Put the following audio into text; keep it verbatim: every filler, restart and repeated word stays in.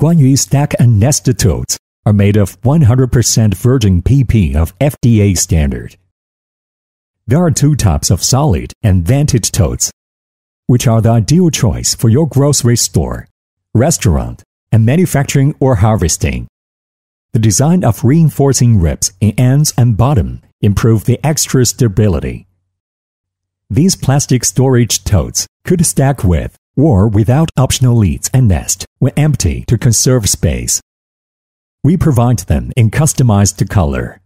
关于 Stack and Nest totes are made of one hundred percent virgin P P of F D A standard. There are two types of solid and vented totes, which are the ideal choice for your grocery store, restaurant, and manufacturing or harvesting. The design of reinforcing ribs in ends and bottom improve the extra stability. These plastic storage totes could stack with or without optional lids and nest when empty to conserve space. We provide them in customized color.